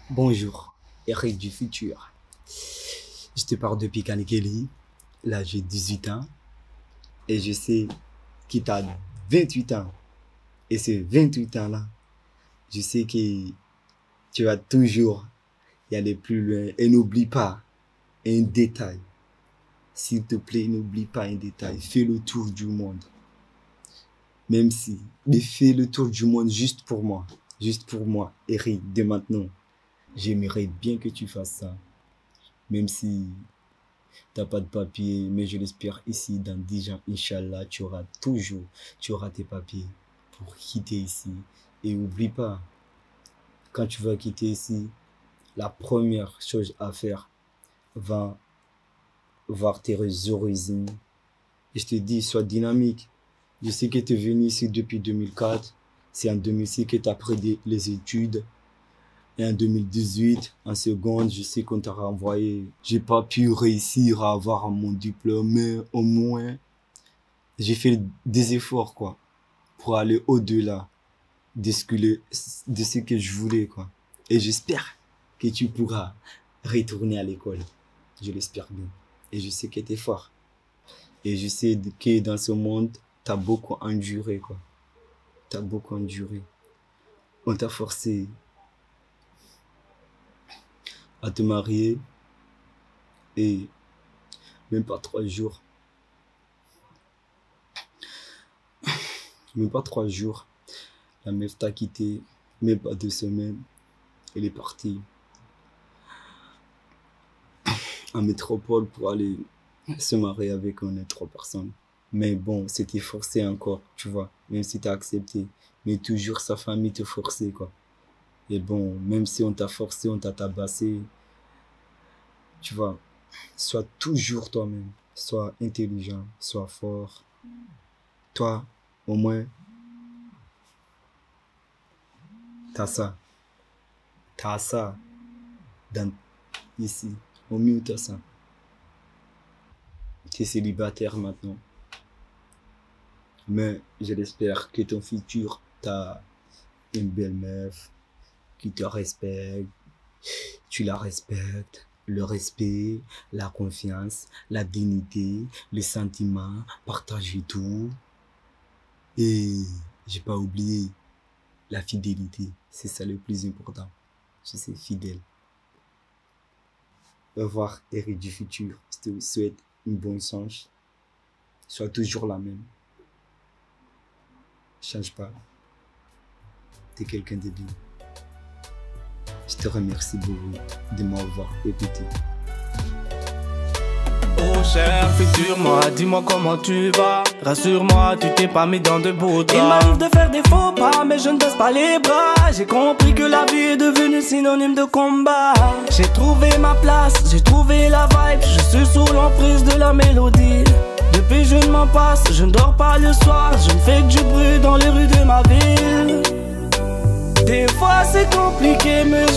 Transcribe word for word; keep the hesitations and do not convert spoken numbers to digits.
Bonjour, Eric du futur. Je te parle depuis Kanikeli. Là, j'ai dix-huit ans. Et je sais que tu as vingt-huit ans. Et ces vingt-huit ans-là, je sais que tu vas toujours y aller plus loin. Et n'oublie pas un détail. S'il te plaît, n'oublie pas un détail. Fais le tour du monde. Même si, mais fais le tour du monde juste pour moi. Juste pour moi, Eric, dès maintenant. J'aimerais bien que tu fasses ça. Même si tu n'as pas de papier, mais je l'espère ici, dans dix ans, Inch'Allah, tu auras toujours, tu auras tes papiers pour quitter ici. Et n'oublie pas, quand tu vas quitter ici, la première chose à faire, va voir tes origines. Et je te dis, sois dynamique. Je sais que tu es venu ici depuis deux mille quatre. C'est en deux mille six que tu as pris les études. Et en deux mille dix-huit, en seconde, je sais qu'on t'a renvoyé. J'ai pas pu réussir à avoir mon diplôme, mais au moins, j'ai fait des efforts, quoi, pour aller au-delà de ce que, le, de ce que je voulais, quoi. Et j'espère que tu pourras retourner à l'école. Je l'espère bien. Et je sais que tu es fort. Et je sais que dans ce monde, tu as beaucoup enduré, quoi. Tu as beaucoup enduré. On t'a forcé à te marier et même pas trois jours. Même pas trois jours. La meuf t'a quitté, même pas deux semaines. Elle est partie en métropole pour aller se marier avec une autre personne. Mais bon, c'était forcé encore, tu vois, même si t'as accepté. Mais toujours sa famille te forçait, quoi. Et bon, même si on t'a forcé, on t'a tabassé, tu vois, sois toujours toi-même. Sois intelligent, sois fort. Toi, au moins, t'as ça. T'as ça dans, ici. Au mieux, t'as ça. T'es célibataire maintenant. Mais je l'espère que ton futur, t'as une belle meuf qui te respecte, tu la respectes, le respect, la confiance, la dignité, les sentiments, partager tout. Et j'ai pas oublié la fidélité, c'est ça le plus important. Je suis fidèle. Au revoir, Eric du futur. Je te souhaite une bonne chance. Sois toujours la même. Change pas. T'es quelqu'un de bien. Je te remercie beaucoup de m'avoir écouté. Oh cher futur moi, dis-moi comment tu vas. Rassure-moi, tu t'es pas mis dans de beaux draps. Il m'arrive de faire des faux pas, mais je ne baisse pas les bras. J'ai compris que la vie est devenue synonyme de combat. J'ai trouvé ma place, j'ai trouvé la vibe. Je suis sous l'emprise de la mélodie. Depuis je ne m'en passe, je ne dors pas le soir. Je ne fais que du bruit dans les rues de ma ville. Des fois c'est compliqué, mais